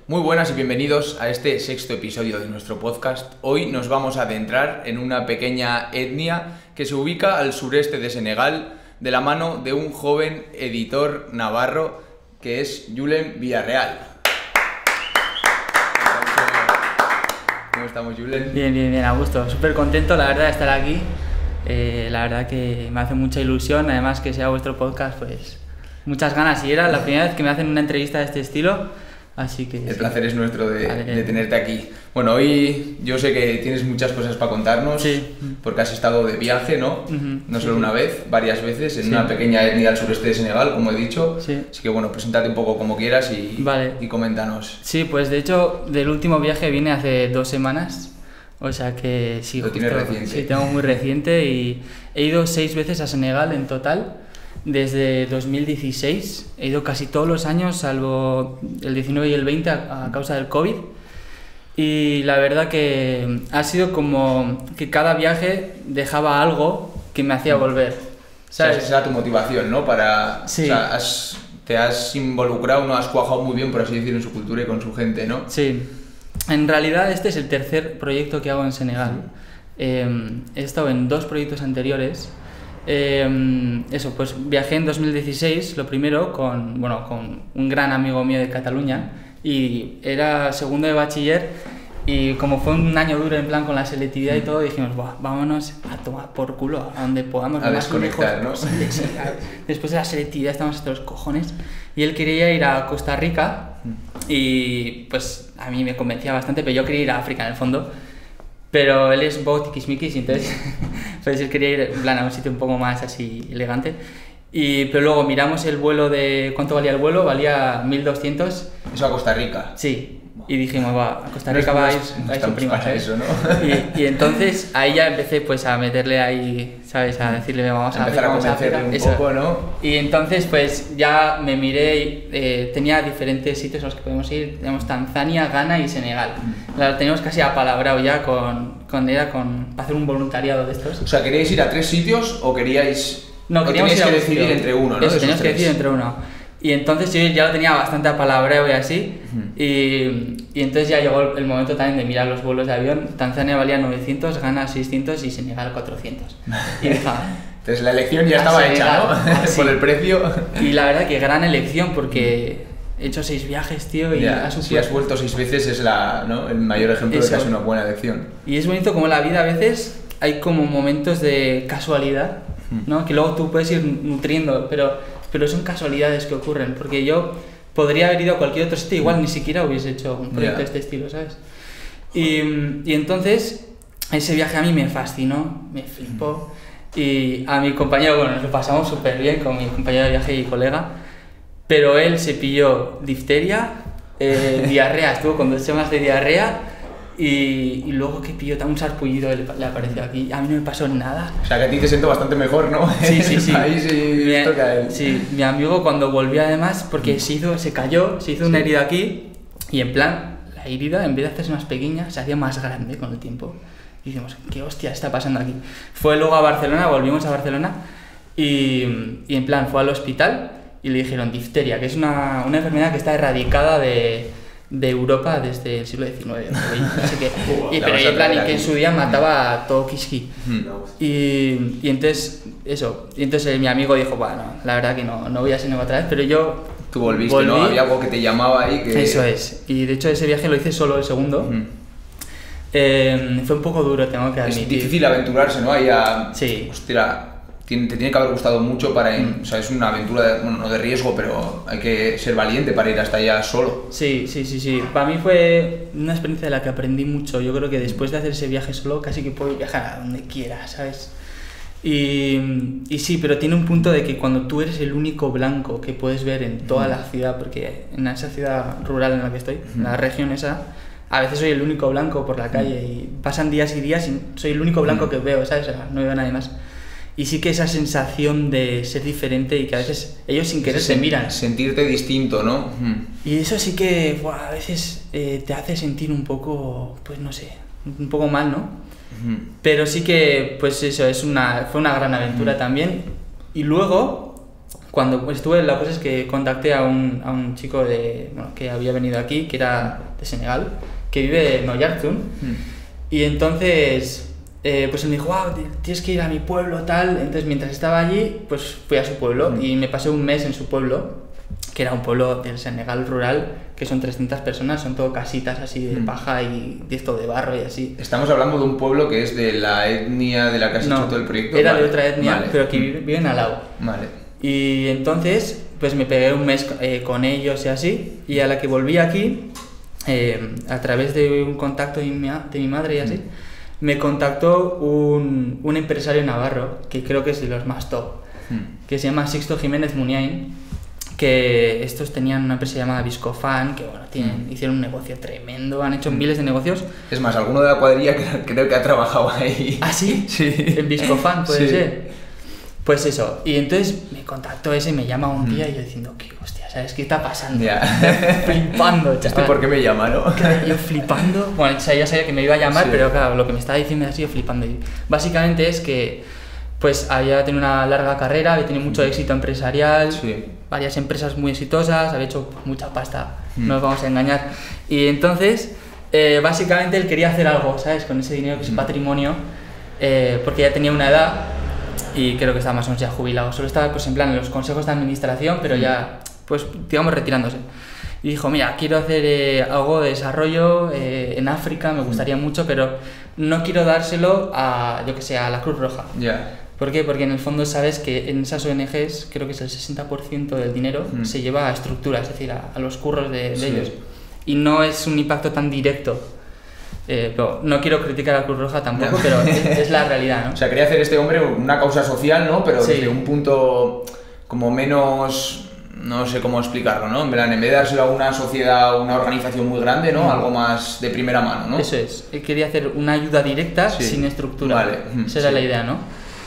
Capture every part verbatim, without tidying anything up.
Muy buenas y bienvenidos a este sexto episodio de nuestro podcast. Hoy nos vamos a adentrar en una pequeña etnia que se ubica al sureste de Senegal de la mano de un joven editor navarro que es Julen Villarreal. ¿Cómo estamos, Julen? Bien, bien, bien, a gusto. Súper contento, la verdad, de estar aquí. Eh, la verdad que me hace mucha ilusión, además que sea vuestro podcast, pues muchas ganas. Y era la primera vez que me hacen una entrevista de este estilo. Así que el sí. placer es nuestro de, de tenerte aquí. Bueno, hoy yo sé que tienes muchas cosas para contarnos, sí. porque has estado de viaje, ¿no? Uh-huh. No solo sí. una vez, varias veces, en sí. una pequeña etnia al sureste de Senegal, como he dicho. Sí. Así que bueno, preséntate un poco como quieras y, vale. y coméntanos. Sí, pues de hecho, del último viaje vine hace dos semanas. O sea que sí, Lo tienes reciente. Sí, tengo muy reciente y he ido seis veces a Senegal en total. Desde dos mil dieciséis he ido casi todos los años, salvo el diecinueve y el veinte a, a causa del COVID. Y la verdad que ha sido como que cada viaje dejaba algo que me hacía volver. ¿Sabes? Esa era tu motivación, ¿no? Para, sí. O sea, has, te has involucrado, ¿no? Has cuajado muy bien, por así decirlo, en su cultura y con su gente, ¿no? Sí. En realidad este es el tercer proyecto que hago en Senegal. Eh, he estado en dos proyectos anteriores. Eh, eso, pues viajé en dos mil dieciséis, lo primero, con, bueno, con un gran amigo mío de Cataluña, y era segundo de bachiller, y como fue un año duro en plan con la selectividad y todo, dijimos, Buah, vámonos a tomar por culo, a donde podamos, a desconectar, ¿no? Posible, sí, después de la selectividad estamos hasta los cojones, y él quería ir a Costa Rica, y pues a mí me convencía bastante, pero yo quería ir a África en el fondo. Pero él es un poco tiquismiquis, entonces pues él quería ir en plan a un sitio un poco más así elegante. Y, pero luego miramos el vuelo de... ¿Cuánto valía el vuelo? Valía mil doscientos. ¿Eso a Costa Rica? Sí. Y dijimos, va, a Costa Rica vais, no vais su prima, ¿sabes? Eso, ¿no? y, y entonces ahí ya empecé pues a meterle ahí, ¿sabes? A decirle, vamos a empezar a convencerle un Eso. poco, ¿no? Y entonces pues ya me miré, eh, tenía diferentes sitios a los que podemos ir. Tenemos Tanzania, Ghana y Senegal. Mm. La teníamos casi apalabrado ya con, con, era con hacer un voluntariado de estos. O sea, ¿queríais ir a tres sitios o queríais...? No, o queríamos ir que a decidir sitio. entre uno, ¿no? Eso, teníamos que decidir entre uno. Y entonces yo ya lo tenía bastante apalabrado y así, uh-huh. y, y entonces ya llegó el momento también de mirar los vuelos de avión. Tanzania valía novecientos, Ghana seiscientos y Senegal cuatrocientos. Y dije, entonces la elección ya estaba hecha, ¿no? Así. Por el precio. Y la verdad que gran elección porque he hecho seis viajes, tío, y ya, has si has vuelto seis veces es la, ¿no? el mayor ejemplo Eso. de que es una buena elección. Y es bonito como la vida a veces hay como momentos de casualidad, ¿no? Que luego tú puedes ir nutriendo, pero... pero son casualidades que ocurren, porque yo podría haber ido a cualquier otro sitio, igual ni siquiera hubiese hecho un proyecto yeah. de este estilo, ¿sabes? Y, y entonces, ese viaje a mí me fascinó, me flipó, y a mi compañero, bueno, nos lo pasamos súper bien con mi compañero de viaje y colega, pero él se pilló difteria, eh, diarrea, estuvo con dos semanas de diarrea, Y, y luego que pilló un sarpullido le, le apareció aquí. A mí no me pasó nada. O sea que a ti te siento bastante mejor, ¿no? Sí, sí, sí. Ahí sí mi, toca a él. Sí, mi amigo cuando volvió además, porque se hizo, se cayó, se hizo sí. una herida aquí y en plan, la herida en vez de hacerse más pequeña, se hacía más grande con el tiempo. Y decimos, ¿qué hostia está pasando aquí? Fue luego a Barcelona, volvimos a Barcelona y, y en plan fue al hospital y le dijeron difteria, que es una, una enfermedad que está erradicada de... de Europa desde el siglo diecinueve, no sé qué. Y, pero y, plan, y que en su día mataba a todo Kiski. Y, y entonces, eso, y entonces mi amigo dijo, bueno, la verdad que no, no voy a Senegal otra vez, pero yo... Tú volviste, volví, ¿no? Había algo que te llamaba ahí que... Eso es, y de hecho ese viaje lo hice solo el segundo. Uh-huh. eh, fue un poco duro, tengo que admitir. Es difícil aventurarse, ¿no? Ahí a... Sí. Hostia, te tiene que haber gustado mucho para... Mm. O sea, es una aventura, de, bueno, no de riesgo, pero hay que ser valiente para ir hasta allá solo. Sí, sí, sí, sí. Para mí fue una experiencia de la que aprendí mucho. Yo creo que después de hacer ese viaje solo, casi que puedo viajar a donde quiera, ¿sabes? Y, y sí, pero tiene un punto de que cuando tú eres el único blanco que puedes ver en toda mm. la ciudad, porque en esa ciudad rural en la que estoy, mm. en la región esa, a veces soy el único blanco por la calle mm. y pasan días y días y soy el único blanco mm. que veo, ¿sabes? O sea, no veo a nadie más. Y sí que esa sensación de ser diferente y que a veces ellos sin querer te miran. Sentirte distinto, ¿no? Y eso sí que buah, a veces eh, te hace sentir un poco, pues no sé, un poco mal, ¿no? Uh-huh. Pero sí que, pues eso, es una, fue una gran aventura uh-huh. también. Y luego, cuando pues, estuve, la cosa es que contacté a un, a un chico de, bueno, que había venido aquí, que era de Senegal, que vive en Oyarzún, mm. y entonces eh, pues él me dijo, wow, tienes que ir a mi pueblo, tal. Entonces mientras estaba allí, pues fui a su pueblo mm. y me pasé un mes en su pueblo, que era un pueblo del Senegal rural, que son trescientas personas, son todo casitas así de mm. paja y de esto de barro y así. Estamos hablando de un pueblo que es de la etnia de la que has no, hecho todo el proyecto. Era vale. de otra etnia, vale. pero que viven al lado. Vale. Y entonces, pues me pegué un mes eh, con ellos y así, y a la que volví aquí, eh, a través de un contacto de mi, de mi madre y así, mm. me contactó un, un empresario navarro, que creo que es de los más top, mm. que se llama Sixto Jiménez Muniain, que estos tenían una empresa llamada Viscofan, que bueno, tienen, mm. hicieron un negocio tremendo, han hecho mm. miles de negocios. Es más, alguno de la cuadrilla creo que ha trabajado ahí. ¿Ah, sí? Sí. En Viscofan, puede sí. ser. Pues eso, y entonces me contactó ese, me llama un día mm. y yo diciendo, ¿qué hostia? ¿Sabes qué está pasando? Yeah. Flipando, chaval. ¿Este por qué me llama, no? Yo flipando, bueno, o sea, ya sabía que me iba a llamar, sí. pero claro, lo que me estaba diciendo ha sido flipando. Y básicamente es que pues había tenido una larga carrera, había tenido mucho éxito empresarial, sí. varias empresas muy exitosas, había hecho mucha pasta, mm. no nos vamos a engañar. Y entonces, eh, básicamente él quería hacer algo, ¿sabes? Con ese dinero, que es mm. patrimonio, eh, porque ya tenía una edad y creo que estaba más o menos ya jubilado. Solo estaba pues en plan en los consejos de administración, pero ya, pues digamos, retirándose. Y dijo, mira, quiero hacer eh, algo de desarrollo eh, en África, me gustaría mm. mucho, pero no quiero dárselo a, yo que sé, a la Cruz Roja. Ya. Yeah. ¿Por qué? Porque en el fondo sabes que en esas O N Ges creo que es el sesenta por ciento del dinero mm. se lleva a estructuras, es decir, a, a los curros de, de sí. ellos. Y no es un impacto tan directo. Eh, pero no quiero criticar a la Cruz Roja tampoco, no. pero es, es la realidad, ¿no? O sea, quería hacer este hombre una causa social, ¿no? Pero sí. desde un punto como menos... no sé cómo explicarlo, ¿no? En plan, en vez de dárselo a una sociedad, una organización muy grande, ¿no? Mm. Algo más de primera mano, ¿no? Eso es. Él quería hacer una ayuda directa sí. sin estructura. Vale. Esa era sí. la idea, ¿no?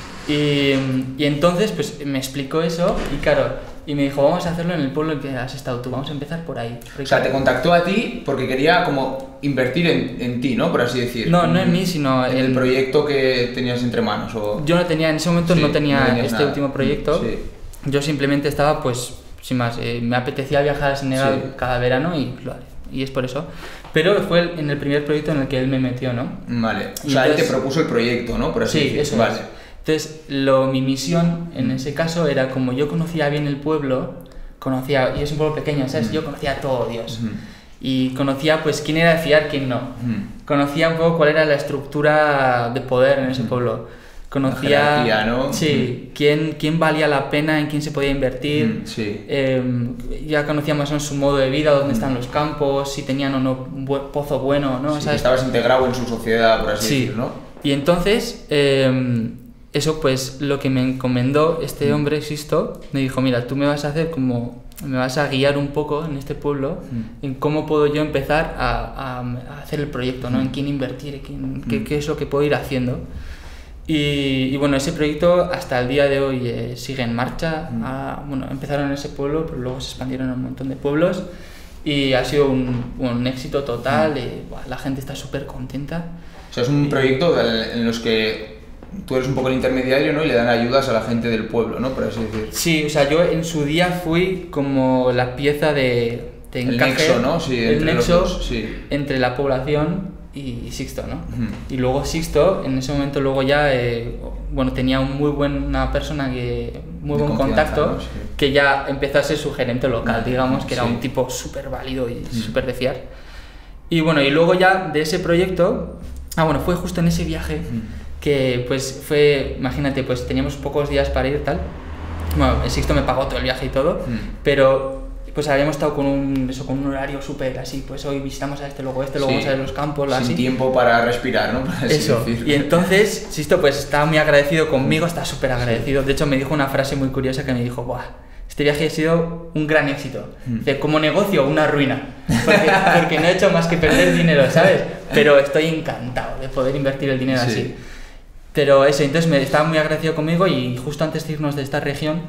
Y, y entonces, pues me explicó eso y claro, y me dijo, vamos a hacerlo en el pueblo en que has estado tú, vamos a empezar por ahí. O sea, te contactó a ti porque quería como invertir en, en ti, ¿no? Por así decir. No, no en mí, sino en el, el proyecto que tenías entre manos. O... Yo no tenía, en ese momento sí, no tenía no este nada. último proyecto. Sí. Yo simplemente estaba, pues, sin más, eh, me apetecía viajar a Senegal sí. cada verano y lo haré. Y es por eso. Pero fue el, en el primer proyecto en el que él me metió, ¿no? Vale. O y sea, entonces, él te propuso el proyecto, ¿no? Por así sí, decir. eso vale. es. Entonces, lo, mi misión en ese caso era, como yo conocía bien el pueblo, conocía, y es un pueblo pequeño, ¿sabes? Mm. Yo conocía a todo Dios. Mm. Y conocía, pues, quién era de fiar, quién no. Mm. Conocía un poco cuál era la estructura de poder en ese pueblo. Conocía, la ¿no? sí, mm. quién, quién valía la pena, en quién se podía invertir. Mm, sí. eh, ya conocía más o menos su modo de vida, dónde mm. están los campos, si tenían o no un buen pozo bueno, ¿no? Sí, ¿sabes? Estabas integrado en su sociedad, por así sí. decirlo, ¿no? Y entonces, eh, eso pues lo que me encomendó este hombre, Sisto, me dijo, mira, tú me vas a hacer como, me vas a guiar un poco en este pueblo, mm. en cómo puedo yo empezar a, a, a hacer el proyecto, ¿no? Mm. En quién invertir, en quién, mm. qué, qué es lo que puedo ir haciendo. Y, y bueno, ese proyecto hasta el día de hoy eh, sigue en marcha. Mm. A, bueno, empezaron en ese pueblo, pero luego se expandieron a un montón de pueblos y ha sido un, un éxito total. Mm. Y, buah, la gente está súper contenta. O sea, es un proyecto en los que tú eres un poco el intermediario, ¿no? Y le dan ayudas a la gente del pueblo, ¿no? Por así decir. Sí, o sea, yo en su día fui como la pieza de, de encaje, el nexo, ¿no? Sí, el entre nexo los dos, sí. entre la población y Sixto, ¿no? Uh-huh. Y luego Sixto, en ese momento luego ya, eh, bueno, tenía un muy buena persona que, muy de buen contacto, ¿no? Sí. Que ya empezó a ser su gerente local, uh-huh. digamos, que sí. era un tipo súper válido y uh-huh. súper de fiar. Y bueno, y luego ya de ese proyecto, ah bueno, fue justo en ese viaje uh-huh. que pues fue, imagínate, pues teníamos pocos días para ir tal, bueno, Sixto me pagó todo el viaje y todo, uh-huh. pero pues habíamos estado con un, eso, con un horario súper así, pues hoy visitamos a este, luego este, luego sí, vamos a ver los campos, sin así. tiempo para respirar, ¿no? Para eso, y entonces Sisto pues estaba muy agradecido conmigo, está súper agradecido, de hecho me dijo una frase muy curiosa que me dijo, buah, este viaje ha sido un gran éxito, dice, como negocio una ruina, porque, porque no he hecho más que perder dinero, ¿sabes? Pero estoy encantado de poder invertir el dinero sí. así. Pero eso, entonces me estaba muy agradecido conmigo y justo antes de irnos de esta región,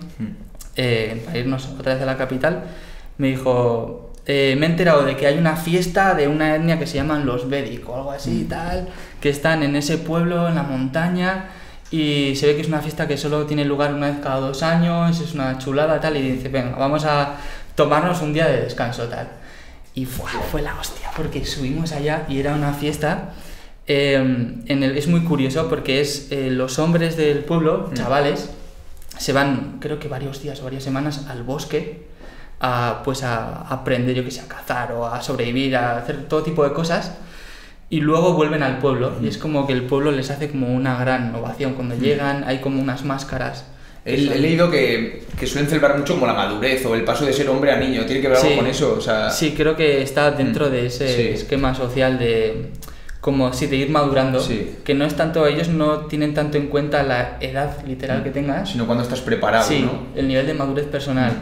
eh, para irnos otra vez a la capital, me dijo, eh, me he enterado de que hay una fiesta de una etnia que se llaman los Védic o algo así y tal, que están en ese pueblo, en la montaña, y se ve que es una fiesta que solo tiene lugar una vez cada dos años, es una chulada tal, y dice, venga, vamos a tomarnos un día de descanso tal. Y fue, fue la hostia, porque subimos allá y era una fiesta, eh, en el, es muy curioso porque es eh, los hombres del pueblo, chavales, se van creo que varios días o varias semanas al bosque a, pues a, a aprender, yo que sé, a cazar o a sobrevivir, a hacer todo tipo de cosas, y luego vuelven al pueblo, y es como que el pueblo les hace como una gran ovación cuando llegan, hay como unas máscaras. He, he leído que, que suelen celebrar mucho como la madurez o el paso de ser hombre a niño. ¿Tiene que ver algo Sí, con eso? O sea... sí, creo que está dentro de ese Sí. esquema social de como sí, de ir madurando, Sí. que no es tanto, ellos no tienen tanto en cuenta la edad literal que tengas, Sino cuando estás preparado, sí, ¿no? el nivel de madurez personal.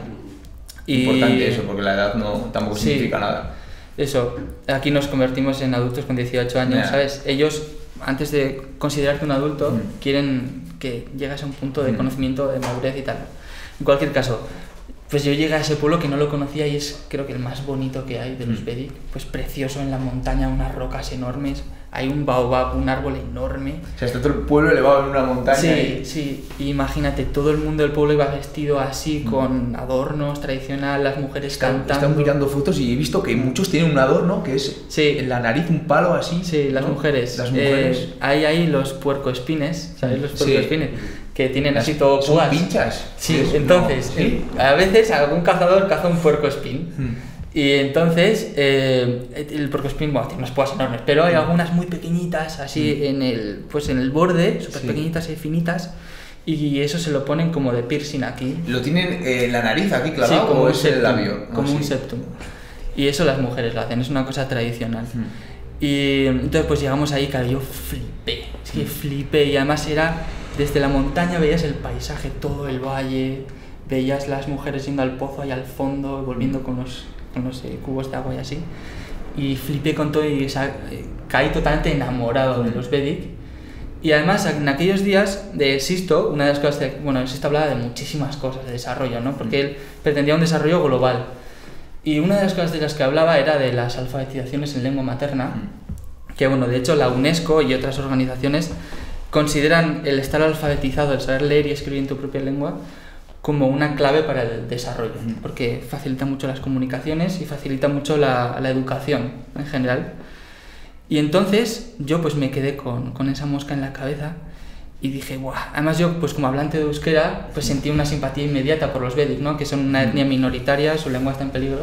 Y Importante eso, porque la edad no tampoco Sí. significa nada. Eso, aquí nos convertimos en adultos con dieciocho años, Yeah. ¿sabes? Ellos, antes de considerarte un adulto, Mm. quieren que llegues a un punto de Mm. conocimiento, de madurez y tal. En cualquier caso, pues yo llegué a ese pueblo que no lo conocía y es creo que el más bonito que hay de los Mm. Vedic, pues precioso en la montaña, unas rocas enormes, hay un baobab, un árbol enorme. O sea, está todo el pueblo elevado en una montaña. Sí, y... sí, y imagínate, todo el mundo del pueblo iba vestido así, Mm. con adornos tradicional, las mujeres Está- cantando. Están mirando fotos y he visto que muchos tienen un adorno que es Sí. en la nariz un palo así. Sí, las ¿no? mujeres. Las mujeres. Eh, hay ahí los puercoespines, ¿sabes? Los Sí. puercoespines, que tienen Las- así todo son púas. pinchas. Sí, Es- entonces, no, ¿sí? el- a veces algún cazador caza un puercoespín. Mm. Y entonces, eh, el puercoespín, bueno, tiene unas púas enormes, pero hay Mm. algunas muy pequeñitas, así Mm. en el, pues en el borde, súper Sí. pequeñitas y finitas, y eso se lo ponen como de piercing aquí. ¿Lo tienen eh, en la nariz aquí Sí, clavado como o un es el septum, labio? Ah, como un sí. septum. Y eso las mujeres lo hacen, es una cosa tradicional. Mm. Y entonces pues llegamos ahí, claro, yo flipé, es que flipé, y además era, desde la montaña veías el paisaje, todo el valle, veías las mujeres yendo al pozo ahí al fondo, volviendo con los, con los eh, cubos de agua y así, y flipé con todo y o sea, eh, caí totalmente enamorado de los Vedic. Y además en aquellos días de Sisto, una de las cosas, de, bueno, Sisto hablaba de muchísimas cosas de desarrollo, ¿no? Porque él pretendía un desarrollo global. Y una de las cosas de las que hablaba era de las alfabetizaciones en lengua materna, que bueno, de hecho la UNESCO y otras organizaciones consideran el estar alfabetizado, el saber leer y escribir en tu propia lengua, como una clave para el desarrollo, porque facilita mucho las comunicaciones y facilita mucho la, la educación en general. Y entonces yo pues me quedé con, con esa mosca en la cabeza y dije, ¡buah! Además yo pues como hablante de euskera pues sentí una simpatía inmediata por los Vedic, ¿no? Que son una etnia minoritaria, su lengua está en peligro,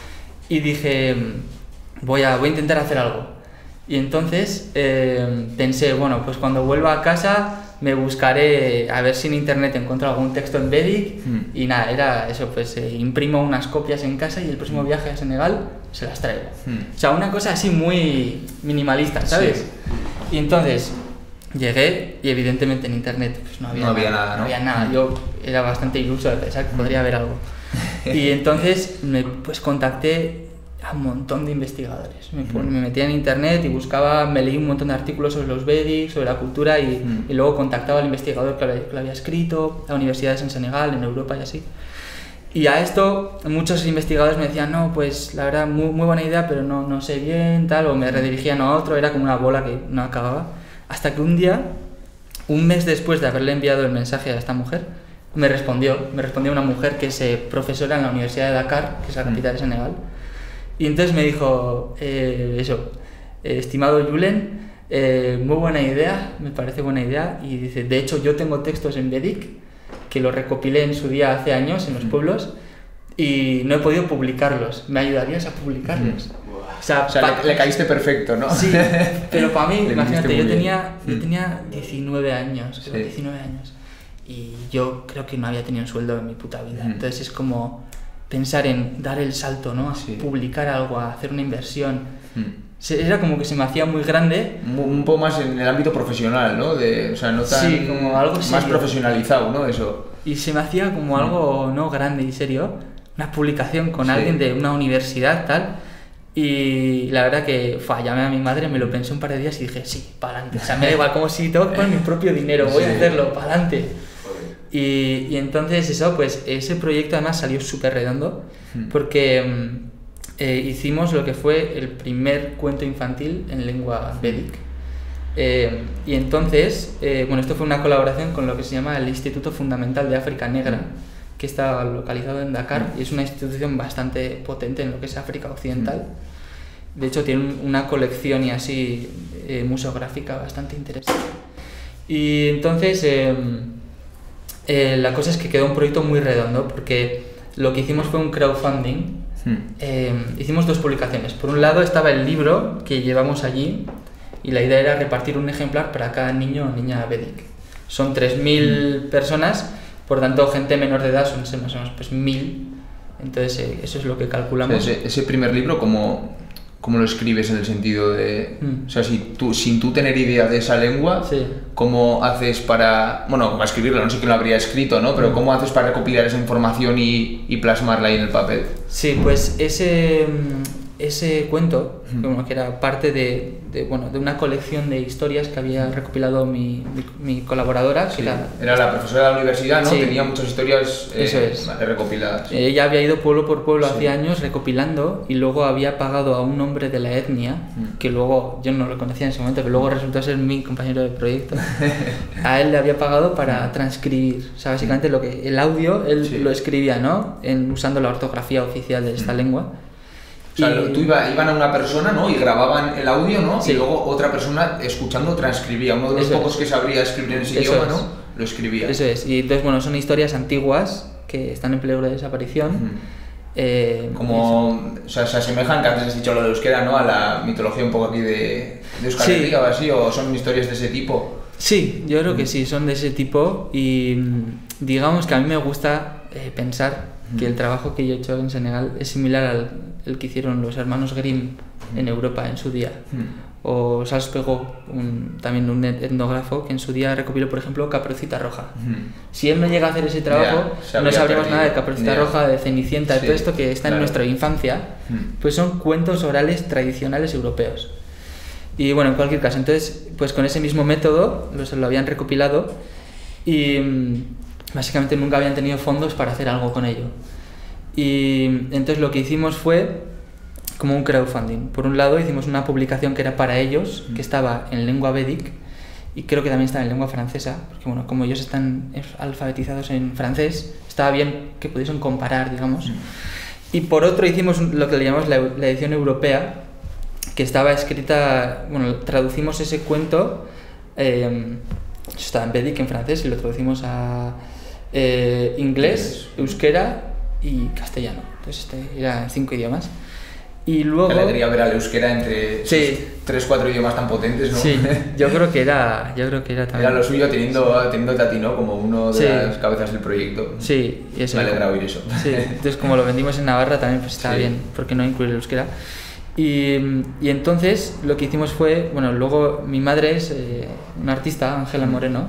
y dije, voy a, voy a intentar hacer algo. Y entonces eh, pensé, bueno, pues cuando vuelva a casa me buscaré a ver si en internet encuentro algún texto en Vedic. Mm. Y nada, era eso, pues eh, imprimo unas copias en casa y el próximo viaje a Senegal se las traigo. Mm. O sea, una cosa así muy minimalista, ¿sabes? Sí. Y entonces llegué y evidentemente en internet pues no había, No había nada, ¿no? no había nada. Yo era bastante iluso de pensar que podría haber algo. Y entonces me pues contacté a un montón de investigadores. Me, pon- me metía en internet y buscaba, me leí un montón de artículos sobre los Vedic, sobre la cultura, y, Mm. y luego contactaba al investigador que lo, había- que lo había escrito, a universidades en Senegal, en Europa y así. Y a esto muchos investigadores me decían, no, pues la verdad, muy, muy buena idea, pero no, no sé bien, tal, o me redirigían a otro, era como una bola que no acababa. Hasta que un día, un mes después de haberle enviado el mensaje a esta mujer, me respondió, me respondió una mujer que es eh, profesora en la Universidad de Dakar, que es la capital de Senegal. Y entonces me dijo, eh, eso, eh, estimado Julen, eh, muy buena idea, me parece buena idea. Y dice, de hecho yo tengo textos en Vedic, que los recopilé en su día hace años en los pueblos, y no he podido publicarlos. ¿Me ayudarías a publicarlos? O sea, O sea, pa- le, le caíste perfecto, ¿no? Sí, pero para mí, Le imagínate, viniste yo muy bien. tenía, yo Mm. tenía diecinueve años, creo, Sí. diecinueve años, y yo creo que no había tenido un sueldo en mi puta vida. Mm. Entonces es como pensar en dar el salto, ¿no? A Sí. publicar algo, a hacer una inversión. Mm. Se- Era como que se me hacía muy grande. Un un poco más en el ámbito profesional, ¿no? De, o sea, no tan... Sí, como algo más serio. profesionalizado, ¿no? Eso. Y se me hacía como algo no grande y serio, una publicación con Sí. alguien de una universidad, tal. Y la verdad que fue, llamé a mi madre, me lo pensé un par de días y dije, sí, para adelante. O sea, me da igual, como si tengo que poner mi propio dinero, voy Sí. a hacerlo, para adelante. Y, y entonces eso, pues ese proyecto además salió súper redondo, Mm. porque mm, eh, hicimos lo que fue el primer cuento infantil en lengua Vedic. Eh, y entonces, eh, bueno, esto fue una colaboración con lo que se llama el Instituto Fundamental de África Negra, que está localizado en Dakar y es una institución bastante potente en lo que es África Occidental. De hecho, tiene una colección y así eh, museográfica bastante interesante. Y entonces, eh, eh, la cosa es que quedó un proyecto muy redondo porque lo que hicimos fue un crowdfunding. Eh, hicimos dos publicaciones. Por un lado estaba el libro que llevamos allí y la idea era repartir un ejemplar para cada niño o niña Vedic. Son tres mil mm. personas, por tanto gente menor de edad son más o menos pues mil. Entonces eh, eso es lo que calculamos. Ese, ese primer libro, ¿cómo, cómo lo escribes en el sentido de... Mm. O sea, si tú, sin tú tener idea de esa lengua, sí. ¿cómo haces para... Bueno, para escribirla, no sé quién lo habría escrito, ¿no? Pero mm. ¿cómo haces para recopilar esa información y, y plasmarla ahí en el papel? Sí, pues ese... Ese cuento, mm. bueno, que era parte de, de, bueno, de una colección de historias que había recopilado mi, mi, mi colaboradora. Sí, que era, era la profesora de la universidad, ¿no? Sí. Tenía muchas historias eh, Eso es. recopiladas. Ella había ido pueblo por pueblo sí. hace años recopilando y luego había pagado a un hombre de la etnia, mm. que luego, yo no lo conocía en ese momento, pero luego resultó ser mi compañero de proyecto. A él le había pagado para transcribir, o sea, básicamente lo que, el audio, él sí. lo escribía, ¿no? En, usando la ortografía oficial de esta mm. lengua. O sea, tú iba, iban a una persona, ¿no? Y grababan el audio, ¿no? Sí. Y luego otra persona escuchando transcribía. Uno de los Eso pocos es. que sabría escribir en ese Eso idioma, es. ¿no? Lo escribía. Eso es. Y entonces, bueno, son historias antiguas que están en peligro de desaparición. Uh-huh. eh, Como, o sea, se asemejan, que antes has dicho lo de euskera, ¿no? A la mitología un poco aquí de, de Euskal Herria, sí. o así, o son historias de ese tipo. Sí, yo creo que sí, son de ese tipo y digamos que a mí me gusta eh, pensar que el trabajo que yo he hecho en Senegal es similar al el que hicieron los hermanos Grimm en Europa en su día. Mm. O Charles Perrault, un, también un etnógrafo que en su día recopiló, por ejemplo, Caperucita Roja. Mm. Si él no llega a hacer ese trabajo, yeah, no sabríamos perdido. nada de Caperucita yeah. Roja, de Cenicienta, sí, de todo esto que está claro. en nuestra infancia, mm. pues son cuentos orales tradicionales europeos. Y bueno, en cualquier caso, entonces, pues con ese mismo método los, lo habían recopilado y básicamente nunca habían tenido fondos para hacer algo con ello. Y entonces lo que hicimos fue como un crowdfunding. Por un lado hicimos una publicación que era para ellos, que estaba en lengua Vedic y creo que también estaba en lengua francesa, porque bueno, como ellos están alfabetizados en francés, estaba bien que pudiesen comparar, digamos. Y por otro hicimos lo que le llamamos la, la edición europea, que estaba escrita, bueno, traducimos ese cuento, eh, estaba en Vedic en francés y lo traducimos a eh, inglés, euskera y castellano. Entonces este era en cinco idiomas. Y luego... Qué alegría ver al euskera entre sí. tres, cuatro idiomas tan potentes, ¿no? Sí, yo creo que era, yo creo que era también... Era lo suyo teniendo, teniéndote a ti, ¿no? Como uno de sí. las cabezas del proyecto. Sí, y eso. Me alegra oír eso. Sí, entonces como lo vendimos en Navarra también pues estaba sí. bien, porque no incluir el euskera. Y, y entonces lo que hicimos fue, bueno, luego mi madre es eh, una artista, Ángela Moreno,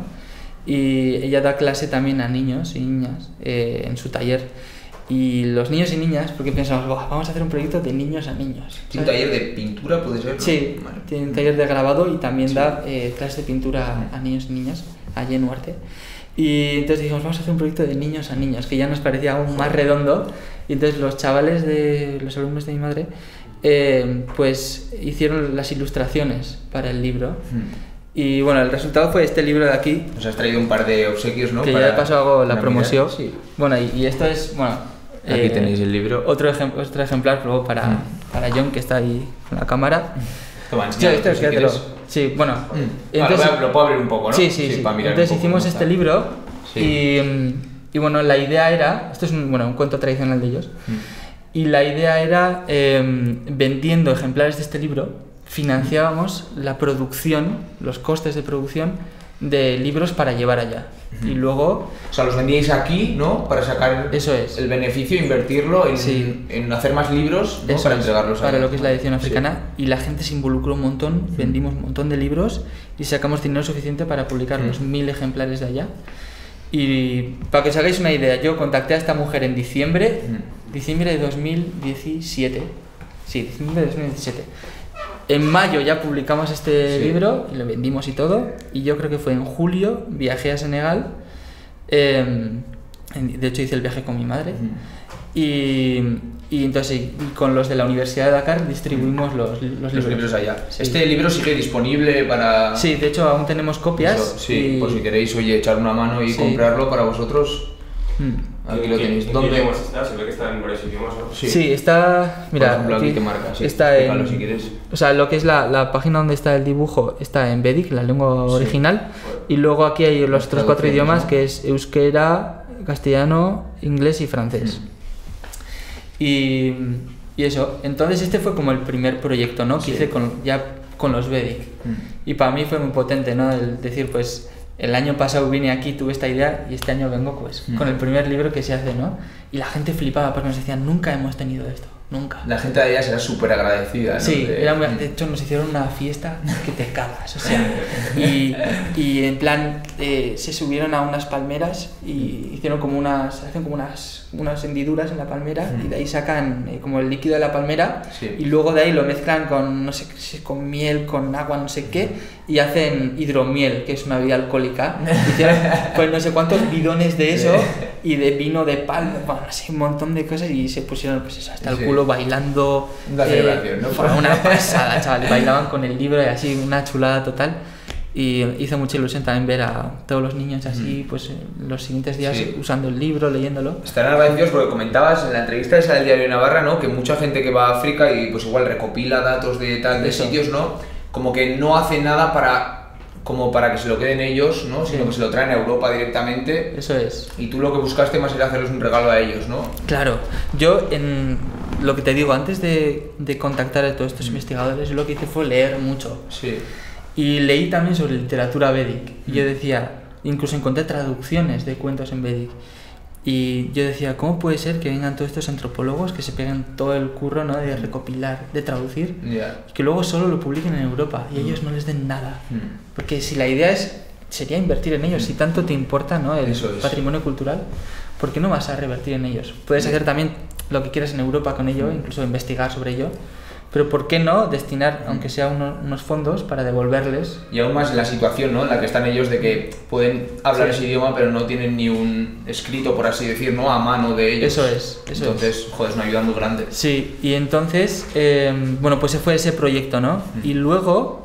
y ella da clase también a niños y niñas eh, en su taller. Y los niños y niñas, porque pensamos, vamos a hacer un proyecto de niños a niños. ¿Tiene un taller de pintura, puede ser? ¿No? Sí, vale. Tiene un taller de grabado y también sí. da eh, clases de pintura a, a niños y niñas, allí en Huarte. Y entonces dijimos, vamos a hacer un proyecto de niños a niños, que ya nos parecía aún más redondo. Y entonces los chavales, de los alumnos de mi madre, eh, pues hicieron las ilustraciones para el libro. Hmm. Y bueno, el resultado fue este libro de aquí. Nos has traído un par de obsequios, ¿no? Que para, ya de paso hago la promoción. Sí. Bueno, y, y esto es, bueno... Aquí eh, tenéis el libro. Otro, ejem otro ejemplar luego para, mm. para John, que está ahí con la cámara. Toma, enseñalo, sí, esto, si lo, sí, bueno. Mm. Entonces, vale, lo puedo abrir un poco, ¿no? Sí, sí, sí. sí. Para mirar entonces hicimos este está. libro sí. y, y bueno, la idea era... Esto es un, bueno, un cuento tradicional de ellos. Mm. Y la idea era, eh, vendiendo ejemplares de este libro, financiábamos la producción, los costes de producción de libros para llevar allá. Uh-huh. Y luego... O sea, los vendíais aquí, ¿no? Para sacar eso es. el beneficio, invertirlo en, sí. en hacer más libros, ¿no? Para es. entregarlos para allá. Lo que es la edición africana. Sí. Y la gente se involucró un montón, uh-huh. vendimos un montón de libros y sacamos dinero suficiente para publicar uh-huh. los mil ejemplares de allá. Y para que os hagáis una idea, yo contacté a esta mujer en diciembre, uh-huh. diciembre de dos mil diecisiete. Sí, diciembre de dos mil diecisiete. En mayo ya publicamos este sí. libro, lo vendimos y todo, y yo creo que fue en julio, viajé a Senegal, eh, De hecho hice el viaje con mi madre. Mm. Y, y entonces y con los de la Universidad de Dakar distribuimos los, los, Los libros. libros allá. Sí. ¿Este libro sigue disponible para...? Sí, de hecho aún tenemos copias. Eso, sí, y... por si queréis, oye, echar una mano y Sí. comprarlo para vosotros. Mm. Aquí lo tenéis. ¿En qué ¿Dónde? idiomas está? Se ve que está en varios idiomas, ¿no? Sí. Sí, está... Mira, Por ejemplo, aquí aquí que marca, sí. está Explícalo en... si quieres. O sea, lo que es la, la página donde está el dibujo está en Vedic, la lengua Sí. original, y luego aquí hay los Las otros cuatro traducciones, idiomas, ¿no? que es euskera, castellano, inglés y francés. Mm. Y, y eso, entonces este fue como el primer proyecto, ¿no? Que Sí. hice con, ya con los Vedic. Mm. Y para mí fue muy potente, ¿no? El decir, pues, el año pasado vine aquí, tuve esta idea, y este año vengo, pues, Mm. con el primer libro que se hace, ¿no? Y la gente flipaba porque nos decían, nunca hemos tenido esto, nunca. La gente de allá será súper agradecida, ¿no? Sí, de... era muy- Mm. de hecho nos hicieron una fiesta que te cagas, o sea, y, y en plan eh, se subieron a unas palmeras y hicieron como unas, hacen como unas, unas hendiduras en la palmera Mm. y de ahí sacan eh, como el líquido de la palmera Sí. y luego de ahí lo mezclan con, no sé, si es con miel, con agua, no sé qué, y hacen hidromiel, que es una bebida alcohólica. Hicieron pues no sé cuántos bidones de eso y de vino de palma, bueno, así un montón de cosas y se pusieron pues eso, hasta el Sí. culo bailando. Una celebración, ¿no? Fue una pasada, chaval. Bailaban con el libro y así, una chulada total. Y hizo mucha ilusión también ver a todos los niños así, pues en los siguientes días Sí. usando el libro, leyéndolo. Estarán agradecidos porque comentabas en la entrevista esa del Diario de Navarra, ¿no? Que mucha gente que va a África y pues igual recopila datos de tal de Eso. sitios, ¿no? Como que no hace nada para como para que se lo queden ellos, ¿no? Sino Sí. que se lo traen a Europa directamente. Eso es. Y tú lo que buscaste más era hacerles un regalo a ellos, ¿no? Claro, yo en lo que te digo, antes de, de contactar a todos estos Mm. investigadores, yo lo que hice fue leer mucho. Sí. Y leí también sobre literatura Vedic. Y yo Mm. decía, incluso encontré traducciones de cuentos en Vedic. Y yo decía, ¿cómo puede ser que vengan todos estos antropólogos que se peguen todo el curro, ¿no? De recopilar, de traducir, Ya. y que luego solo lo publiquen en Europa y ellos no les den nada? Mm. Porque si la idea es, sería invertir en ellos, si tanto te importa, ¿no? El Eso es. patrimonio cultural, ¿por qué no vas a revertir en ellos? Puedes hacer también lo que quieras en Europa con ello, incluso investigar sobre ello, pero ¿por qué no destinar, aunque sea uno- unos fondos, para devolverles? Y aún más en la situación, ¿no? En la que están ellos de que pueden hablar Sí. ese idioma pero no tienen ni un escrito, por así decir, ¿no? A mano de ellos. Eso es, eso Entonces, joder, es una ayuda muy grande. Sí, y entonces, eh, bueno, pues ese fue ese proyecto, ¿no? Mm. Y luego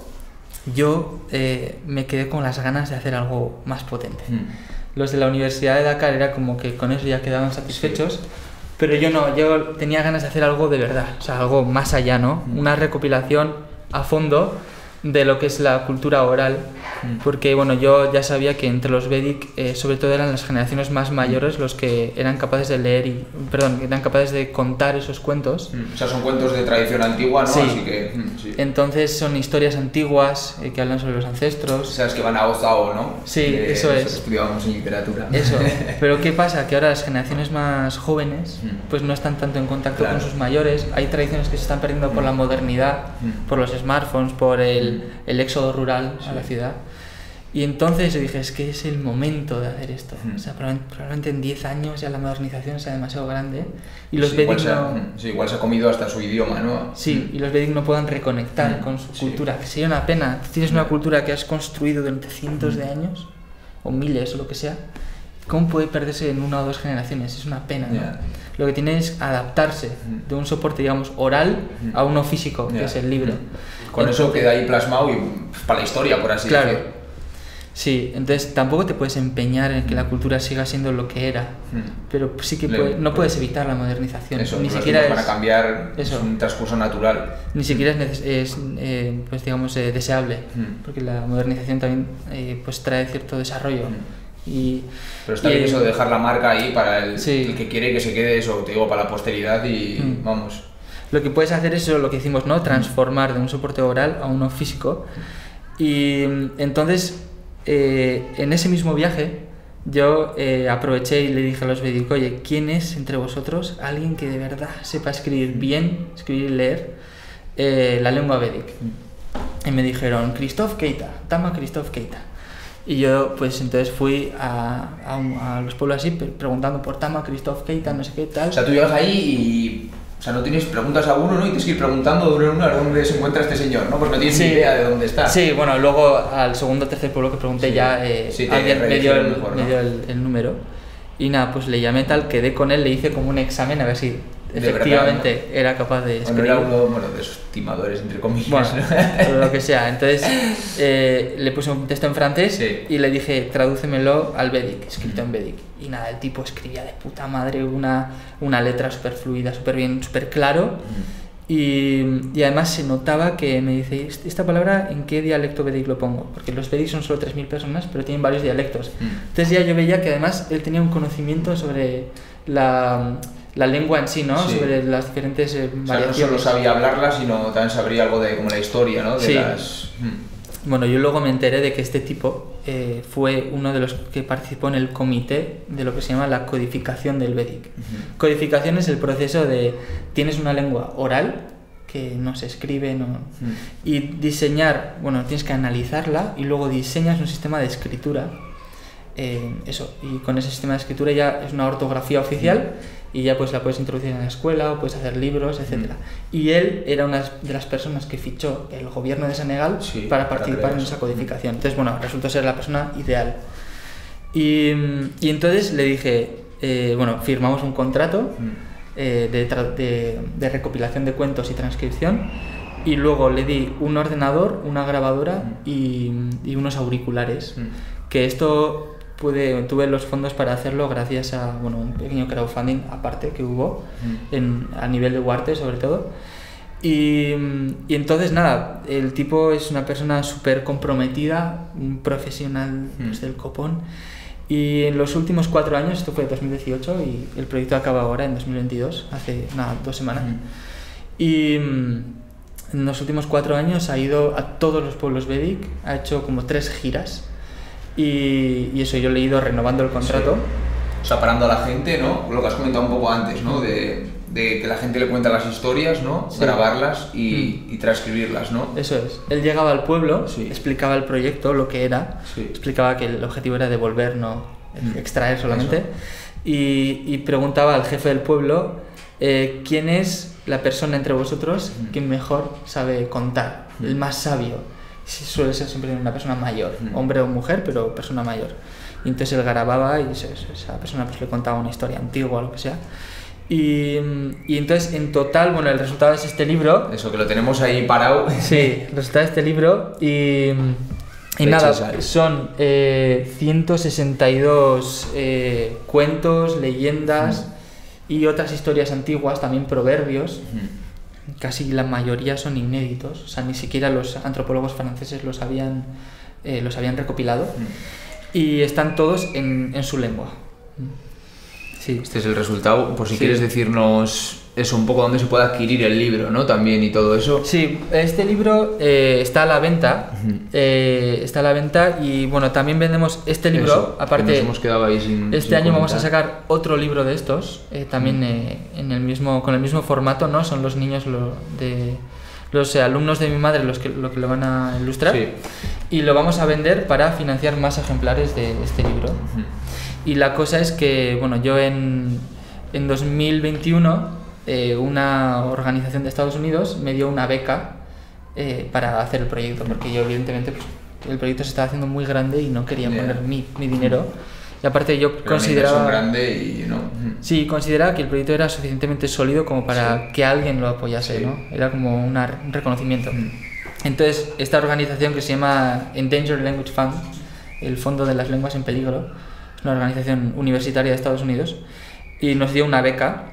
yo eh, me quedé con las ganas de hacer algo más potente. Mm. Los de la Universidad de Dakar era como que con eso ya quedaban satisfechos, pero yo no, yo tenía ganas de hacer algo de verdad, o sea, algo más allá, ¿no? Mm. Una recopilación a fondo de lo que es la cultura oral, Mm. porque bueno, yo ya sabía que entre los Vedic, eh, sobre todo eran las generaciones más mayores los que eran capaces de leer y, perdón, eran capaces de contar esos cuentos. Mm. O sea, son cuentos de tradición antigua, ¿no? Sí. Así que, mm, sí. Entonces son historias antiguas eh, que hablan sobre los O ancestros. sea, es que van a Ozao, ¿no? Sí, Que eso es. estudiábamos en literatura. Eso, pero ¿qué pasa? Que ahora las generaciones más jóvenes Mm. pues no están tanto en contacto Claro. con sus mayores, hay tradiciones que se están perdiendo por la modernidad, Mm. por los smartphones, por el, Mm. el éxodo rural Sí. a la ciudad. Y entonces yo dije, es que es el momento de hacer esto. Mm. O sea, probablemente, probablemente en diez años ya la modernización sea demasiado grande y los sí, igual Vedic se ha, no... mm, sí, igual se ha comido hasta su idioma, ¿no? Sí, y los Vedic no puedan reconectar Mm, con su sí. cultura, que sería una pena. Tú tienes una Ya. cultura que has construido durante cientos Mm. de años, o miles, o lo que sea. ¿Cómo puede perderse en una o dos generaciones? Es una pena, ¿no? Ya. Lo que tiene es adaptarse Mm. de un soporte, digamos, oral Mm. a uno físico, que Ya. es el libro. Mm. Con eso Entonces- queda ahí plasmado y para la historia, por así Claro. decir. Sí, entonces tampoco te puedes empeñar en que la cultura siga siendo lo que era, Mm. pero sí que Le- puede- no puedes evitar la modernización. Eso, ni los siquiera tiempos es, van a cambiar, eso. es un transcurso natural. ni siquiera es, neces- es, eh, pues digamos eh, deseable, Mm. porque la modernización también eh, pues trae cierto desarrollo. Mm. Y, Pero está y- bien eso de dejar la marca ahí para el, Sí. el que quiere que se quede eso, te digo, para la posteridad y Mm. vamos. Lo que puedes hacer es eso, lo que hicimos, ¿no? Transformar de un soporte oral a uno físico. Y mm, entonces, eh, en ese mismo viaje, yo eh, aproveché y le dije a los Vedic, oye, ¿quién es entre vosotros alguien que de verdad sepa escribir bien, escribir y leer eh, la lengua Vedic? Y me dijeron, Christophe Keita, Tama Christophe Keita. Y yo, pues entonces fui a, a, un- a los pueblos así, pre- preguntando por Tama Christophe Keita, no sé qué tal. O sea, tú llegas ahí y... O sea, no tienes preguntas a uno, ¿no? Y tienes que ir preguntando de uno en uno a ver dónde se encuentra este señor, ¿no? Porque no tienes Sí. ni idea de dónde está. Sí, bueno, luego al segundo o tercer pueblo que pregunté Sí. ya eh, Sí, te alguien me dio, el, redirigieron mejor, ¿no? me dio el, el número Y nada, pues le llamé tal, quedé con él, le hice como un examen a ver si efectivamente verdad, ¿no? era capaz de escribir. Bueno, era uno bueno, de esos timadores, entre comillas. Bueno, ¿no? Lo que sea. Entonces eh, le puse un texto en francés sí. y le dije, tradúcemelo al Vedic, escrito en Vedic. Y nada, el tipo escribía de puta madre una, una letra súper fluida, súper bien, súper claro. Mm. Y, y además se notaba que me dice, ¿esta palabra en qué dialecto Vedic lo pongo? Porque los Vedic son solo tres mil personas, pero tienen varios dialectos. Mm. Entonces ya yo veía que además él tenía un conocimiento sobre la... la lengua en sí, ¿no? Sí. Sobre las diferentes eh, variaciones. O sea, no solo sabía hablarla, sino también sabría algo de como la historia, ¿no? De sí. las... Bueno, yo luego me enteré de que este tipo eh, fue uno de los que participó en el comité de lo que se llama la codificación del Vedic. Uh-huh. Codificación es el proceso de... Tienes una lengua oral que no se escribe, no... Uh-huh. Y diseñar... Bueno, tienes que analizarla y luego diseñas un sistema de escritura. Eh, eso, y con ese sistema de escritura ya es una ortografía oficial y ya pues la puedes introducir en la escuela o puedes hacer libros, etcétera. Mm. Y él era una de las personas que fichó el gobierno de Senegal sí, para participar para en esa codificación. Entonces, bueno, resultó ser la persona ideal. Y, y entonces le dije, eh, bueno, firmamos un contrato mm. eh, de, de, de recopilación de cuentos y transcripción y luego le di un ordenador, una grabadora mm. y, y unos auriculares. Mm. Que esto... Pude, tuve los fondos para hacerlo gracias a bueno, un pequeño crowdfunding aparte que hubo mm. en, a nivel de Huarte sobre todo y, y entonces nada, el tipo es una persona súper comprometida, un profesional mm. pues, del copón y en los últimos cuatro años, esto fue en dos mil dieciocho y el proyecto acaba ahora en dos mil veintidós, hace nada, dos semanas mm. y en los últimos cuatro años ha ido a todos los pueblos Vedic, ha hecho como tres giras. Y, y eso yo le he ido renovando el contrato. Sí. O sea, parando a la gente, ¿no? Lo que has comentado un poco antes, ¿no? De, de que la gente le cuenta las historias, ¿no? Sí. Grabarlas y, mm. y transcribirlas, ¿no? Eso es. Él llegaba al pueblo, sí. explicaba el proyecto, lo que era, sí. explicaba que el objetivo era devolver, no mm. extraer solamente, y, y preguntaba al jefe del pueblo eh, quién es la persona entre vosotros mm. que mejor sabe contar, mm. el más sabio. Suele ser siempre una persona mayor, mm. hombre o mujer, pero persona mayor. Y entonces él grababa y esa, esa persona pues le contaba una historia antigua o lo que sea. Y, y entonces en total, bueno, el resultado es este libro. Eso, que lo tenemos ahí parado. Sí, el resultado es este libro y, y nada, son eh, ciento sesenta y dos eh, cuentos, leyendas mm. y otras historias antiguas, también proverbios. Mm. Casi la mayoría son inéditos, o sea, ni siquiera los antropólogos franceses los habían, eh, los habían recopilado mm. y están todos en, en su lengua. Sí. Este es el resultado, por si sí. quieres decirnos eso, un poco dónde se puede adquirir el libro, ¿no? También y todo eso. Sí, este libro eh, está a la venta, uh-huh. eh, está a la venta y bueno, también vendemos este libro, eso, aparte nos hemos quedado ahí sin, este sin año comentar. Vamos a sacar otro libro de estos, eh, también uh-huh. eh, en el mismo, con el mismo formato, ¿no? Son los niños lo, de los eh, alumnos de mi madre los que lo que lo van a ilustrar sí. y lo vamos a vender para financiar más ejemplares de este libro. Uh-huh. Y la cosa es que, bueno, yo en, en dos mil veintiuno Eh, una organización de Estados Unidos me dio una beca eh, para hacer el proyecto, porque yo evidentemente pues, el proyecto se estaba haciendo muy grande y no quería yeah. poner mi, mi dinero y aparte yo Pero consideraba grande y no sí consideraba que el proyecto era suficientemente sólido como para sí. que alguien lo apoyase, sí. ¿no? Era como una, un reconocimiento. Mm. Entonces esta organización que se llama Endangered Language Fund, el Fondo de las Lenguas en Peligro, es una organización universitaria de Estados Unidos y nos dio una beca.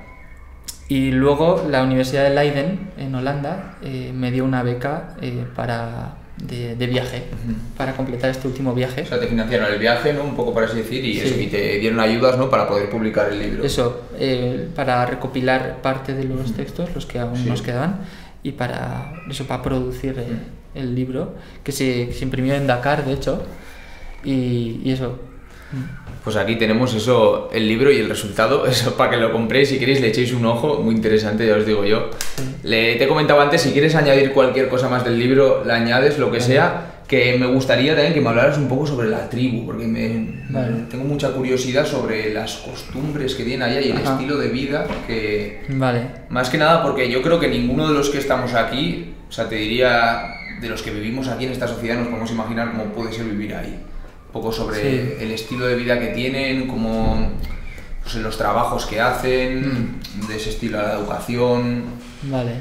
Y luego la Universidad de Leiden, en Holanda, eh, me dio una beca eh, para, de, de viaje, uh-huh. para completar este último viaje. O sea, te financiaron el viaje, ¿no? Un poco por así decir, y, sí. eso, y te dieron ayudas, ¿no? Para poder publicar el libro. Eso, eh, para recopilar parte de los textos, los que aún sí. nos quedaban, y para, eso, para producir eh, uh-huh. el libro, que se, que se imprimió en Dakar, de hecho, y, y eso. Pues aquí tenemos eso, el libro y el resultado, eso para que lo compréis, si queréis le echéis un ojo, muy interesante, ya os digo yo. Le, te he comentado antes, si quieres añadir cualquier cosa más del libro, la añades, lo que sea, que me gustaría también que me hablaras un poco sobre la tribu, porque me, vale. tengo mucha curiosidad sobre las costumbres que tienen allá y el Ajá. estilo de vida, que vale. más que nada porque yo creo que ninguno de los que estamos aquí, o sea, te diría, de los que vivimos aquí en esta sociedad, nos podemos imaginar cómo puede ser vivir ahí. Un poco sobre sí. el estilo de vida que tienen, cómo, pues, los trabajos que hacen, mm. de ese estilo de la educación. Vale,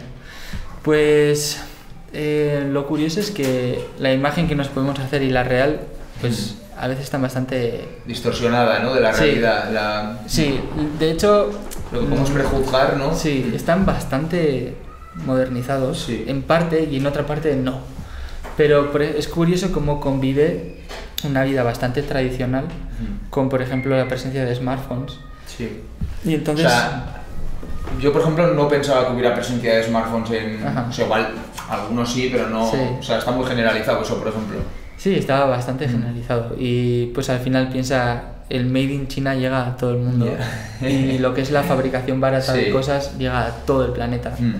pues eh, lo curioso es que la imagen que nos podemos hacer y la real, pues mm. a veces están bastante... distorsionada, ¿no? De la sí. realidad. La... Sí, de hecho... Lo que podemos prejuzgar, ¿no? Sí, están bastante modernizados, sí. en parte, y en otra parte no. Pero es curioso cómo convive una vida bastante tradicional mm. con, por ejemplo, la presencia de smartphones. Sí. Y entonces... O sea, yo, por ejemplo, no pensaba que hubiera presencia de smartphones en... Ajá. O sea, igual, algunos sí, pero no... Sí. O sea, está muy generalizado eso, por ejemplo. Sí, estaba bastante mm. generalizado. Y pues al final piensa... el Made in China llega a todo el mundo yeah. y lo que es la fabricación barata sí. de cosas llega a todo el planeta. Mm.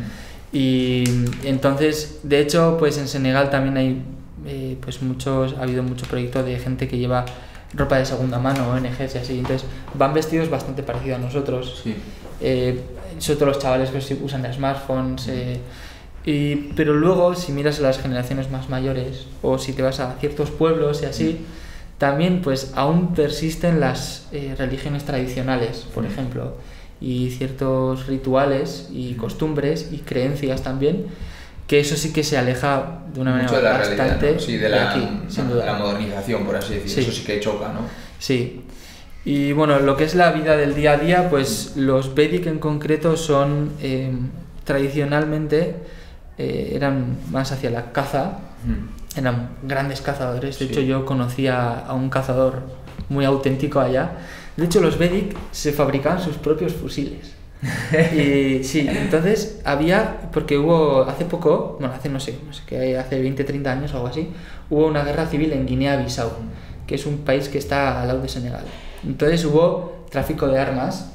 Y entonces, de hecho, pues en Senegal también hay eh, pues muchos, ha habido mucho proyecto de gente que lleva ropa de segunda mano, O N Ges y así, entonces van vestidos bastante parecidos a nosotros. Sí. Eh, sobre todo los chavales que usan smartphones. Eh, y, pero luego, si miras a las generaciones más mayores o si te vas a ciertos pueblos y así, mm. también pues aún persisten las eh, religiones tradicionales, por mm. ejemplo, y ciertos rituales y costumbres y creencias también, que eso sí que se aleja de una mucho manera de la bastante realidad, ¿no? Sí, de, de la, aquí, sin duda. La modernización, por así decir, sí. Eso sí que choca, ¿no? Sí. Y bueno, lo que es la vida del día a día, pues mm. los Vedic en concreto son eh, tradicionalmente eh, eran más hacia la caza. Mm. Eran grandes cazadores, de sí. hecho yo conocía a un cazador muy auténtico allá. De hecho los Vedic se fabricaban sus propios fusiles. Y sí, entonces había, porque hubo hace poco, bueno hace no sé, no sé que hace veinte, treinta años o algo así, hubo una guerra civil en Guinea-Bissau, que es un país que está al lado de Senegal. Entonces hubo tráfico de armas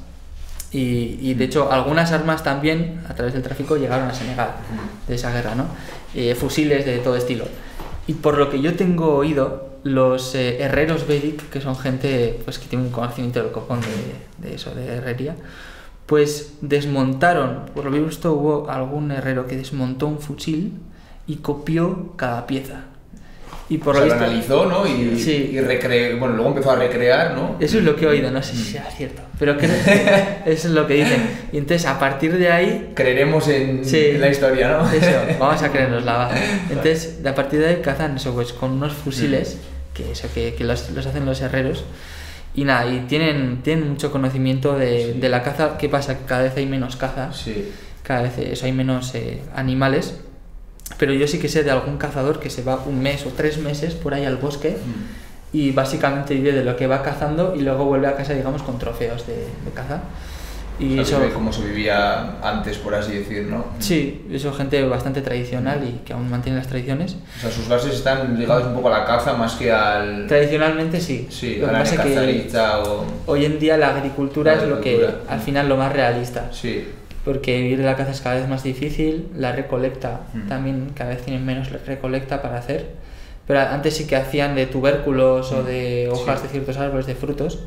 y, y de hecho algunas armas también a través del tráfico llegaron a Senegal, de esa guerra, ¿no? Eh, fusiles de todo estilo. Y por lo que yo tengo oído, los eh, herreros Vedic, que son gente pues, que tiene un conocimiento del copón de, de eso, de herrería, pues desmontaron, por lo visto hubo algún herrero que desmontó un fusil y copió cada pieza. Y por o sea, lo, lo analizó, ¿no? Y, sí. y recre... bueno, luego empezó a recrear, ¿no? Eso es lo que he oído, no sé si sea cierto, pero creo que eso es lo que dicen. Y entonces, a partir de ahí... creeremos en, sí, en la historia, ¿no? Eso, vamos a creernosla. Entonces, a partir de ahí cazan eso, pues con unos fusiles, mm. que eso que, que los, los hacen los herreros, y nada, y tienen, tienen mucho conocimiento de, sí. de la caza. ¿Qué pasa? Cada vez hay menos caza, sí. cada vez eso, hay menos eh, animales. Pero yo sí que sé de algún cazador que se va un mes o tres meses por ahí al bosque mm. y básicamente vive de lo que va cazando y luego vuelve a casa, digamos, con trofeos de, de caza. Y o sea, eso, como se vivía antes, por así decir, ¿no? Sí, eso gente bastante tradicional y que aún mantiene las tradiciones. O sea, sus bases están ligadas un poco a la caza más que al... Tradicionalmente sí. Sí, lo a la cazadita o... Hoy en día la agricultura la es lo que, al final, lo más realista. Sí. Porque vivir de la caza es cada vez más difícil, la recolecta mm. también cada vez tienen menos recolecta para hacer, pero antes sí que hacían de tubérculos mm. o de hojas sí. de ciertos árboles, de frutos,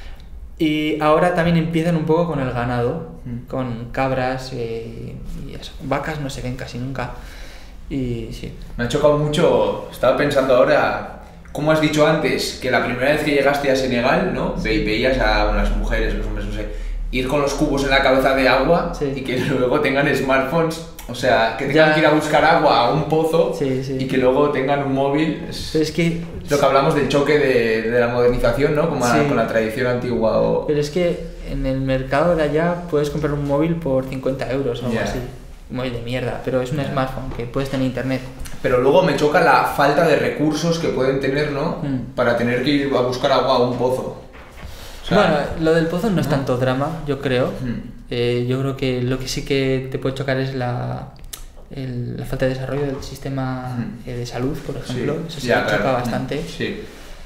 y ahora también empiezan un poco con el ganado, mm. con cabras eh, y eso. Vacas no se ven casi nunca, y sí. Me ha chocado mucho, estaba pensando ahora, como has dicho antes, que la primera vez que llegaste a Senegal, ¿no? Ve, veías a unas mujeres, los hombres, no sé, ir con los cubos en la cabeza de agua sí. y que luego tengan smartphones, o sea, que tengan ya. que ir a buscar agua a un pozo sí, sí. y que luego tengan un móvil. Es, es que lo que hablamos del choque de, de la modernización, ¿no? Como sí. a, con la tradición antigua. O... Pero es que en el mercado de allá puedes comprar un móvil por cincuenta euros o algo yeah. así. Un móvil de mierda, pero es un yeah. smartphone que puedes tener internet. Pero luego me choca la falta de recursos que pueden tener, ¿no? Mm. Para tener que ir a buscar agua a un pozo. O sea, bueno, lo del pozo no es ¿no? tanto drama, yo creo. Mm. Eh, yo creo que lo que sí que te puede chocar es la, el, la falta de desarrollo del sistema mm. eh, de salud, por ejemplo. Sí. Eso sí ya, que choca claro. bastante. Sí.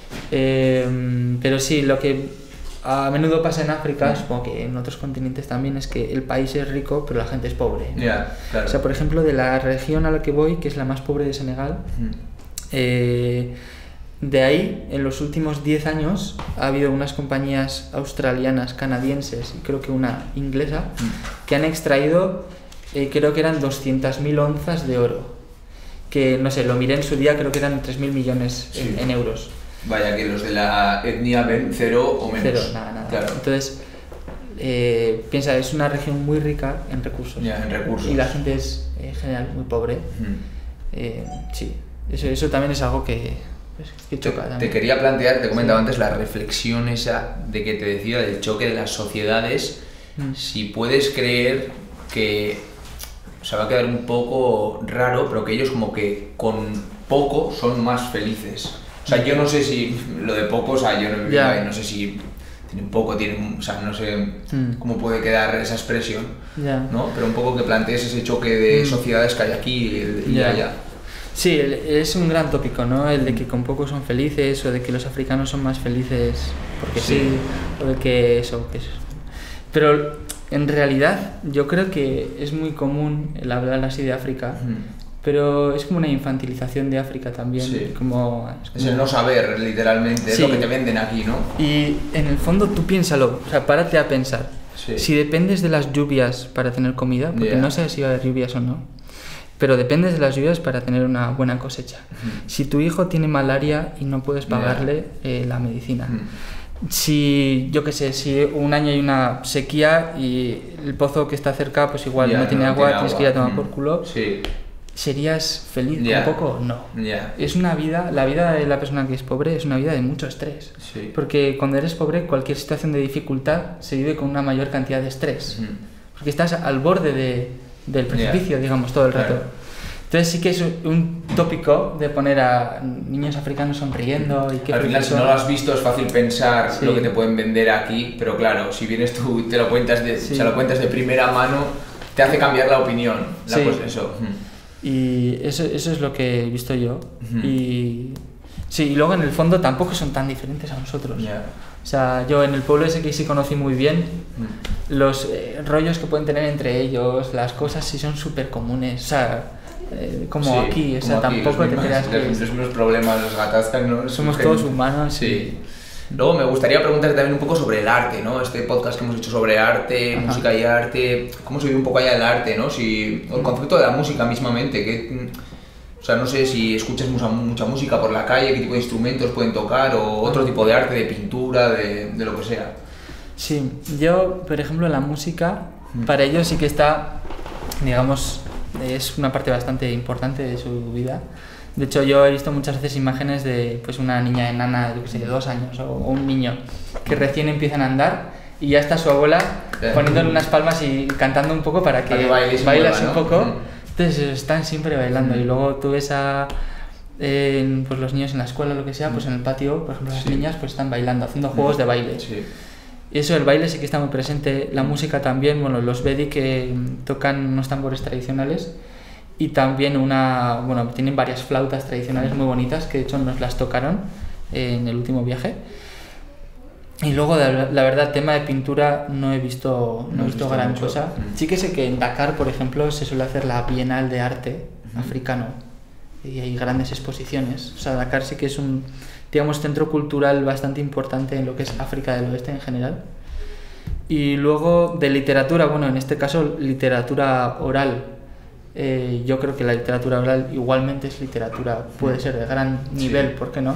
Eh, pero sí, lo que a menudo pasa en África, mm. supongo que en otros continentes también, es que el país es rico, pero la gente es pobre, ¿no? Ya, claro. O sea, por ejemplo, de la región a la que voy, que es la más pobre de Senegal, mm. eh, de ahí, en los últimos diez años, ha habido unas compañías australianas, canadienses y creo que una inglesa, mm. que han extraído, eh, creo que eran doscientas mil onzas de oro. Que, no sé, lo miré en su día, creo que eran tres mil millones en, sí. en euros. Vaya, que los de la etnia ven cero o menos. Cero, nada, nada. Claro. Entonces, eh, piensa, es una región muy rica en recursos. Ya, en recursos. Y la gente es en general muy pobre. Mm. Eh, sí, eso, eso también es algo que, pues, que choca. Te, también. te quería plantear, te comentaba Sí. antes, la reflexión esa de que te decía del choque de las sociedades. Mm. Si puedes creer que, o sea, va a quedar un poco raro, pero que ellos como que con poco son más felices. O sea, yo no sé si lo de poco, o sea, yo no he vivido Ya. ahí, no sé si tienen poco, tienen, o sea, no sé Mm. cómo puede quedar esa expresión, Ya. ¿no? Pero un poco que plantees ese choque de Mm. sociedades que hay aquí y, y Ya. allá. Sí, el- es un gran tópico, ¿no? El de que con poco son felices o de que los africanos son más felices porque sí, Sí. o de que eso, que eso. Pero en realidad yo creo que es muy común el hablar así de África, Mm. pero es como una infantilización de África también. Sí. Como, es Es como- el no saber, literalmente, es Sí. lo que te venden aquí, ¿no? Y en el fondo tú piénsalo, o sea, párate a pensar. Sí. Si dependes de las lluvias para tener comida, porque Ya. no sé si va a haber lluvias o no, pero dependes de las lluvias para tener una buena cosecha. Ujú. Si tu hijo tiene malaria y no puedes Ya. pagarle eh, la medicina. Mm. Si, yo qué sé, si un año hay una sequía y el pozo que está cerca, pues igual Ya, no tiene agua, tienes que ir a tomar Mm. por culo, Sí, ¿serías feliz Ya. con poco? No. ya. Es una vida, la vida de la persona que es pobre es una vida de mucho estrés. Sí. Porque cuando eres pobre, cualquier situación de dificultad se vive con una mayor cantidad de estrés. Mm. Porque estás al borde de, del precipicio, Ya. digamos, todo el rato. Claro. Entonces sí que es un tópico de poner a niños africanos sonriendo y que Al final, si no lo has visto, es fácil pensar Sí. lo que te pueden vender aquí, pero claro, si vienes tú y te lo cuentas de, Sí. se lo cuentas de primera mano, te hace cambiar la opinión. La, Sí. pues eso. Mm. Y eso, eso es lo que he visto yo. Ujú. Y sí, y luego en el fondo tampoco son tan diferentes a nosotros. Ya. O sea, yo en el pueblo ese que sí conocí muy bien, Mm. los eh, rollos que pueden tener entre ellos, las cosas sí son súper comunes. O sea, eh, como Sí, aquí, o sea, como aquí, tampoco los te mismos- creas que Los mismos problemas, los gatazcas, ¿no? somos Surgen- todos humanos. Sí. Luego me gustaría preguntarte también un poco sobre el arte, ¿no? Este podcast que hemos hecho sobre arte, Ajá. música y arte, ¿cómo se vive un poco allá el arte, ¿no? Si, o el concepto de la música mismamente, que, o sea, no sé si escuchas mucha, mucha música por la calle, qué tipo de instrumentos pueden tocar, o otro tipo de arte, de pintura, de, de lo que sea. Sí, yo, por ejemplo, la música, Mm. para ellos sí que está, digamos, es una parte bastante importante de su vida. De hecho, yo he visto muchas veces imágenes de pues una niña enana, yo que sé, de dos años, o, o un niño que recién empiezan a andar y ya está su abuela Ya. poniéndole unas palmas y cantando un poco para que, Para que baile y se baile mueva, así ¿no? un poco. Mm. Entonces están siempre bailando Mm. y luego tú ves a en, pues los niños en la escuela o lo que sea, pues en el patio, por ejemplo, las Sí. niñas pues están bailando, haciendo juegos de baile. Sí. Y eso, el baile sí que está muy presente, la música también, bueno, los Vedi que mm, tocan unos tambores tradicionales y también una, bueno, tienen varias flautas tradicionales muy bonitas que de hecho nos las tocaron eh, en el último viaje. Y luego, la, la verdad, tema de pintura no he visto, no No he has visto visto gran mucho. cosa. Mm. Sí que sé que en Dakar, por ejemplo, se suele hacer la Bienal de Arte Ujú. africano y hay grandes exposiciones. O sea, Dakar sí que es un, digamos, centro cultural bastante importante en lo que es África del Oeste en general. Y luego de literatura, bueno, en este caso literatura oral. Eh, yo creo que la literatura oral igualmente es literatura, puede ser de gran nivel, Sí. ¿por qué no?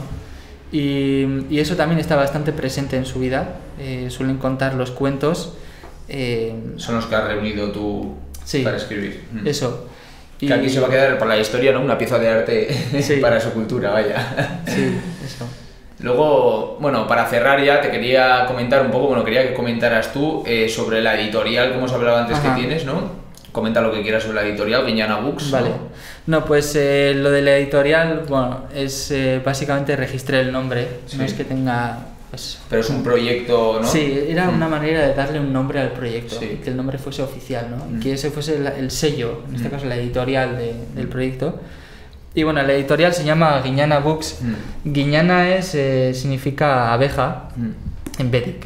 Y, y eso también está bastante presente en su vida. Eh, suelen contar los cuentos. eh, Son los que has reunido tú Sí. para escribir. Mm. Eso. Que aquí se va a quedar por la historia, ¿no? Una pieza de arte Sí. para su cultura, vaya. Sí, eso. Luego, bueno, para cerrar ya, te quería comentar un poco, bueno, quería que comentaras tú eh, sobre la editorial, como os hablaba antes, Ajá. que tienes, ¿no? Comenta lo que quieras sobre la editorial, Guiñana Books. Vale. ¿no? No, pues eh, lo de la editorial, bueno, es eh, básicamente registré el nombre, Sí. no es que tenga, pues... Pero es un proyecto, ¿no? Sí, era Mm. una manera de darle un nombre al proyecto, Sí. y que el nombre fuese oficial, ¿no? Mm. Y que ese fuese el, el sello, en este Mm. caso la editorial de- del proyecto. Y bueno, la editorial se llama Guiñana Books. Mm. Guiñana es, eh, significa abeja Mm. en Vedic.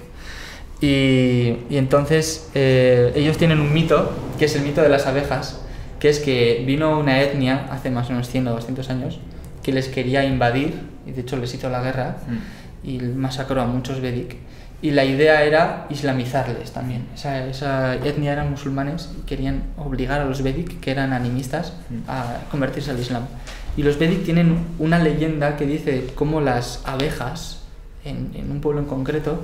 Y, y entonces eh, ellos tienen un mito, que es el mito de las abejas, que es que vino una etnia hace más o menos cien o doscientos años que les quería invadir, y de hecho les hizo la guerra, Mm. y masacró a muchos Vedic. Y la idea era islamizarles también. Esa, esa etnia eran musulmanes y querían obligar a los Vedic, que eran animistas, a convertirse al Islam. Y los Vedic tienen una leyenda que dice cómo las abejas, en, en un pueblo en concreto,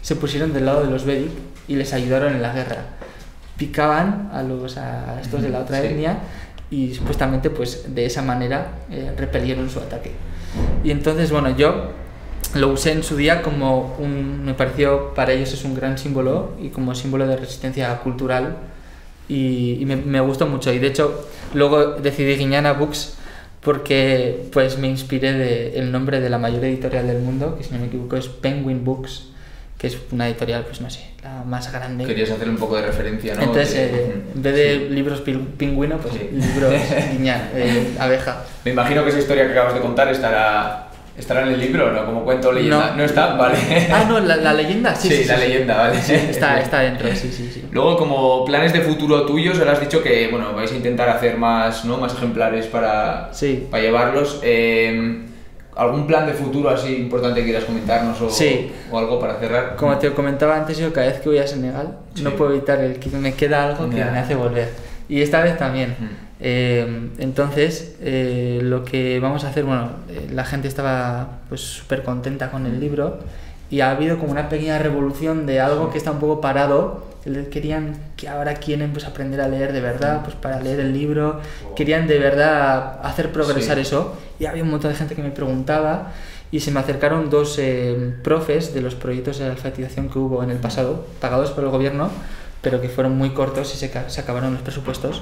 se pusieron del lado de los Vedic y les ayudaron en la guerra. Picaban a, los, a estos de la otra sí. etnia y supuestamente pues de esa manera eh, repelieron su ataque. Y entonces, bueno, yo lo usé en su día como un, me pareció, para ellos es un gran símbolo y como símbolo de resistencia cultural y, y me, me gustó mucho. Y de hecho, luego decidí Guiñana Books porque pues me inspiré del nombre de la mayor editorial del mundo, que si no me equivoco es Penguin Books, que es una editorial, pues no sé, la más grande. Querías hacer un poco de referencia, ¿no? Entonces, de... eh, en vez de libros pingüino, pues sí. libros Guiñana, eh, abeja. Me imagino que esa historia que acabas de contar estará, estará en el libro, ¿no? Como cuento leyenda. No, ¿No está? Vale. Ah, no, la, la leyenda, sí. Sí, sí la sí, leyenda, sí. vale. Sí, está, está dentro, sí, sí, sí. Luego, como planes de futuro tuyos, ahora has dicho que, bueno, vais a intentar hacer más, ¿no? Más ejemplares para, sí. para llevarlos. Eh, ¿Algún plan de futuro así importante que quieras comentarnos o, sí. o algo para cerrar? Como te comentaba antes, yo cada vez que voy a Senegal sí. no puedo evitar el que me queda algo que yeah. me hace volver. Y esta vez también. Mm. Eh, entonces, eh, lo que vamos a hacer, bueno, eh, la gente estaba pues súper contenta con el libro y ha habido como una pequeña revolución de algo que está un poco parado. Querían que ahora quieren pues aprender a leer de verdad, pues para leer el libro, querían de verdad hacer progresar sí. eso y había un montón de gente que me preguntaba y se me acercaron dos eh, profes de los proyectos de alfabetización que hubo en el pasado, pagados por el gobierno, pero que fueron muy cortos y se, se acabaron los presupuestos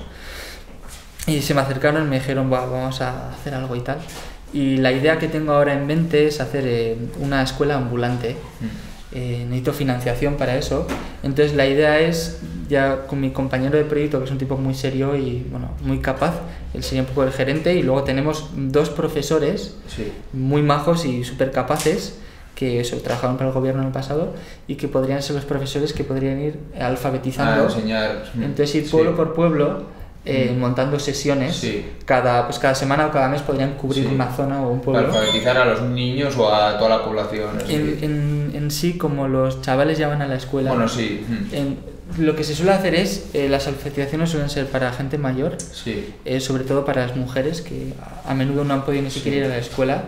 y se me acercaron y me dijeron vamos a hacer algo y tal y la idea que tengo ahora en mente es hacer eh, una escuela ambulante. Mm. Eh, necesito financiación para eso, entonces la idea es, ya con mi compañero de proyecto que es un tipo muy serio y bueno, muy capaz, él sería un poco el gerente y luego tenemos dos profesores sí. muy majos y súper capaces que eso, trabajaron para el gobierno en el pasado y que podrían ser los profesores que podrían ir alfabetizando, ah, enseñar. Entonces ir pueblo sí. por pueblo Eh, montando sesiones sí. cada, pues cada semana o cada mes podrían cubrir sí. una zona o un pueblo para alfabetizar a los niños o a toda la población. En, en, en sí, como los chavales ya van a la escuela, bueno, sí. en, lo que se suele hacer es eh, las alfabetizaciones suelen ser para gente mayor, sí. eh, sobre todo para las mujeres que a menudo no han podido ni siquiera sí. ir a la escuela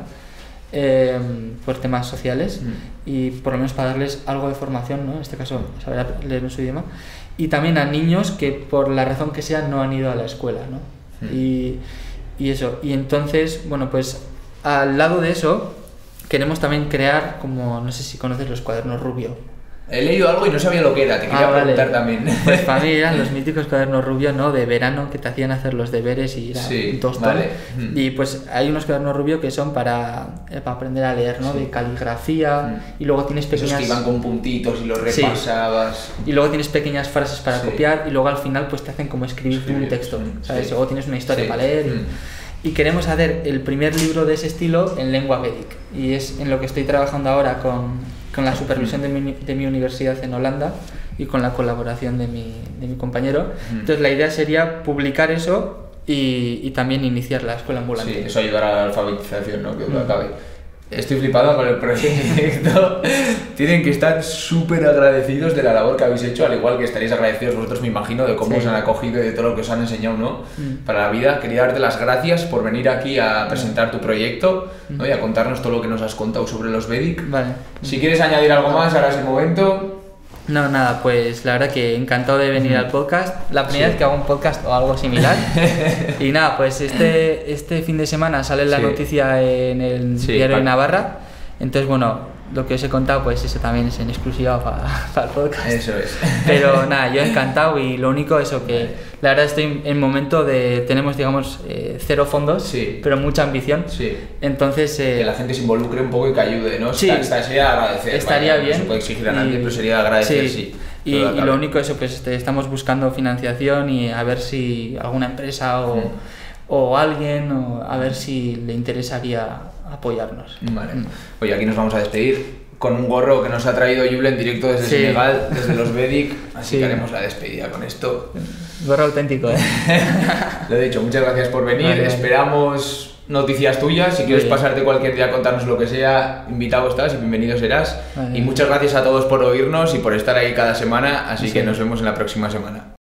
eh, por temas sociales mm. y por lo menos para darles algo de formación, ¿no? En este caso saber leer en su idioma. Y también a niños que por la razón que sea no han ido a la escuela, ¿no? Mm. Y, y eso, y entonces, bueno, pues al lado de eso queremos también crear, como, no sé si conoces los cuadernos Rubio. He leído algo y no sabía lo que era, te quería ah, preguntar vale. también. Pues para mí eran los míticos cuadernos Rubio, ¿no? De verano que te hacían hacer los deberes y era sí, un tostón. Vale. Y pues hay unos cuadernos Rubio que son para, para aprender a leer, ¿no? Sí. De caligrafía mm. y luego tienes pequeñas... Esos que iban con puntitos y los repasabas. Sí. Y luego tienes pequeñas frases para sí. copiar y luego al final pues te hacen como escribir sí. un texto, ¿sabes? Sí. Luego tienes una historia sí. para leer. Mm. Y, y queremos hacer el primer libro de ese estilo en lengua védic. Y es en lo que estoy trabajando ahora con... con la supervisión de mi, de mi universidad en Holanda y con la colaboración de mi, de mi compañero. Entonces la idea sería publicar eso y, y también iniciar la escuela ambulante. Sí, eso ayudará a la alfabetización, ¿no? Que mm. acabe. Estoy flipado con el proyecto. Tienen que estar súper agradecidos de la labor que habéis hecho, al igual que estaréis agradecidos vosotros, me imagino, de cómo sí. os han acogido y de todo lo que os han enseñado, ¿no? Mm. Para la vida. Quería darte las gracias por venir aquí a presentar tu proyecto, ¿no? Y a contarnos todo lo que nos has contado sobre los Vedic. Vale. Si quieres añadir algo más, ahora es el momento. No, nada, pues la verdad que encantado de venir mm. al podcast. La primera sí. vez que hago un podcast o algo similar. Y nada, pues este, este fin de semana sale la sí. noticia en el sí, diario de Navarra. Entonces, bueno, lo que os he contado, pues eso también es en exclusiva para, para el podcast. Eso es. Pero nada, yo encantado y lo único eso que la verdad estoy en momento de, tenemos digamos eh, cero fondos, sí. pero mucha ambición. Sí. Entonces... Eh, que la gente se involucre un poco y que ayude, ¿no? Sí. Está, sería agradecer. Estaría vaya, bien. No se puede exigir a nadie, y, pero sería agradecer, sí. sí y, y lo único eso, pues este, estamos buscando financiación y a ver si alguna empresa o, mm. o alguien, o a ver si le interesaría apoyarnos. Vale. Mm. Oye, aquí nos vamos a despedir con un gorro que nos ha traído Yuble en directo desde sí. Senegal, desde los Vedic, así sí. que haremos la despedida con esto. Gorro auténtico, ¿eh? Lo he dicho, muchas gracias por venir, vale, esperamos noticias tuyas, si quieres pasarte cualquier día a contarnos lo que sea, invitado estás y bienvenido serás. Vale. Y muchas gracias a todos por oírnos y por estar ahí cada semana, así sí. que nos vemos en la próxima semana.